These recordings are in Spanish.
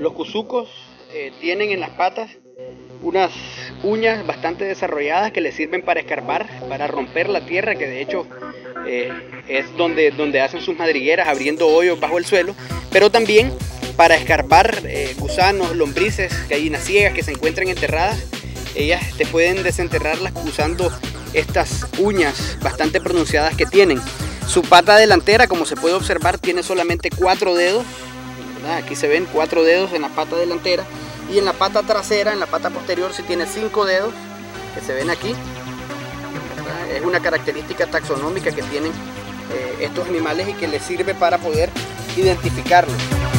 Los cuzucos tienen en las patas unas uñas bastante desarrolladas que les sirven para escarbar, para romper la tierra, que de hecho es donde hacen sus madrigueras, abriendo hoyos bajo el suelo, pero también para escarbar gusanos, lombrices, gallinas ciegas que se encuentran enterradas. Ellas te pueden desenterrarlas usando estas uñas bastante pronunciadas que tienen. Su pata delantera, como se puede observar, tiene solamente 4 dedos, ¿verdad? Aquí se ven 4 dedos en la pata delantera, y en la pata trasera, en la pata posterior, sí tiene 5 dedos, que se ven aquí, ¿verdad? Es una característica taxonómica que tienen estos animales y que les sirve para poder identificarlos.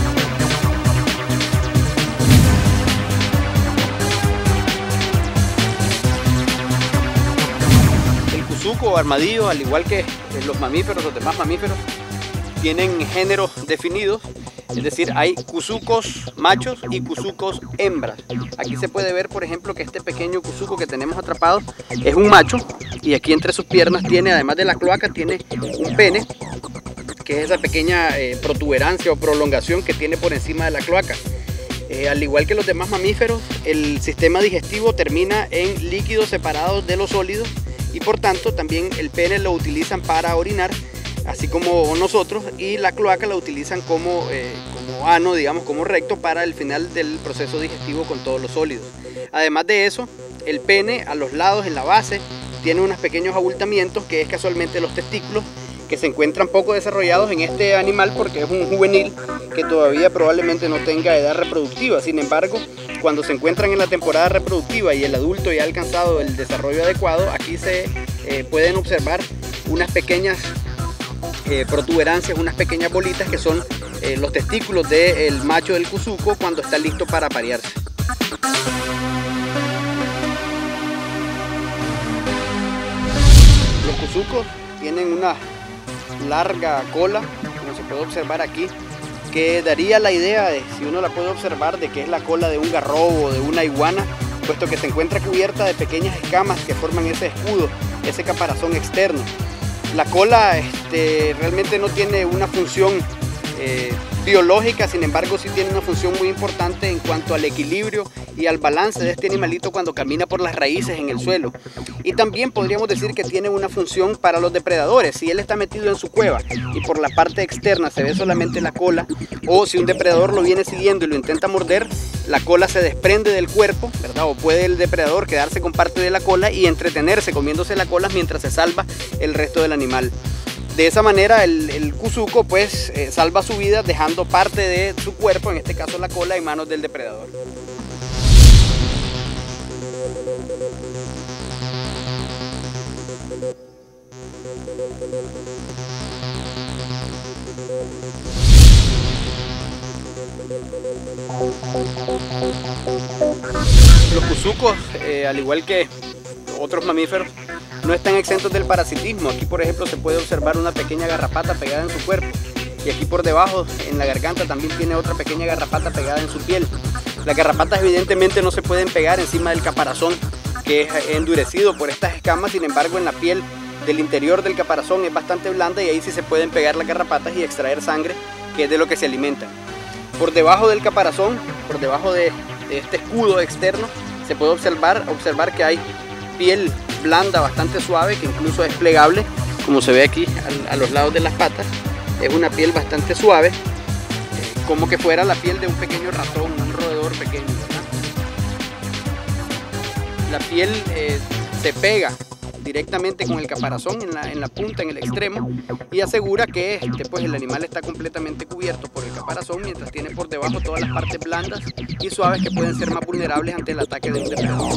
El cuzuco o armadillo, al igual que los mamíferos, los demás mamíferos, tienen géneros definidos. Es decir, hay cuzucos machos y cuzucos hembras. Aquí se puede ver, por ejemplo, que este pequeño cuzuco que tenemos atrapado es un macho, y aquí entre sus piernas tiene, además de la cloaca, tiene un pene, que es esa pequeña protuberancia o prolongación que tiene por encima de la cloaca. Al igual que los demás mamíferos, el sistema digestivo termina en líquidos separados de los sólidos, y por tanto también el pene lo utilizan para orinar, así como nosotros, y la cloaca la utilizan como ano, digamos, como recto para el final del proceso digestivo con todos los sólidos. Además de eso, el pene a los lados, en la base, tiene unos pequeños abultamientos, que es casualmente los testículos, que se encuentran poco desarrollados en este animal porque es un juvenil que todavía probablemente no tenga edad reproductiva. Sin embargo, cuando se encuentran en la temporada reproductiva y el adulto ya ha alcanzado el desarrollo adecuado, aquí se pueden observar unas pequeñas protuberancias, unas pequeñas bolitas que son los testículos del macho del cuzuco cuando está listo para aparearse. Los cuzucos tienen una larga cola, como se puede observar aquí, que daría la idea, de, si uno la puede observar, de que es la cola de un garrobo o de una iguana, puesto que se encuentra cubierta de pequeñas escamas que forman ese escudo, ese caparazón externo. La cola realmente no tiene una función biológica, sin embargo sí tiene una función muy importante en cuanto al equilibrio y al balance de este animalito cuando camina por las raíces en el suelo. Y también podríamos decir que tiene una función para los depredadores. Si él está metido en su cueva y por la parte externa se ve solamente la cola, o si un depredador lo viene siguiendo y lo intenta morder, la cola se desprende del cuerpo, ¿verdad? O puede el depredador quedarse con parte de la cola y entretenerse comiéndose la cola mientras se salva el resto del animal. De esa manera el cuzuco pues salva su vida dejando parte de su cuerpo, en este caso la cola, en manos del depredador. Los cuzucos, al igual que otros mamíferos, no están exentos del parasitismo. Aquí, por ejemplo, se puede observar una pequeña garrapata pegada en su cuerpo, y aquí por debajo, en la garganta, también tiene otra pequeña garrapata pegada en su piel. Las garrapatas evidentemente no se pueden pegar encima del caparazón, que es endurecido por estas escamas. Sin embargo, en la piel del interior del caparazón es bastante blanda, y ahí sí se pueden pegar las garrapatas y extraer sangre, que es de lo que se alimentan. Por debajo del caparazón, por debajo de este escudo externo, se puede observar que hay piel blanda, bastante suave, que incluso es plegable, como se ve aquí a los lados de las patas. Es una piel bastante suave, como que fuera la piel de un pequeño ratón, un roedor pequeño, ¿verdad? La piel se pega directamente con el caparazón en la punta, en el extremo, y asegura que pues el animal está completamente cubierto por el caparazón, mientras tiene por debajo todas las partes blandas y suaves que pueden ser más vulnerables ante el ataque de un depredador.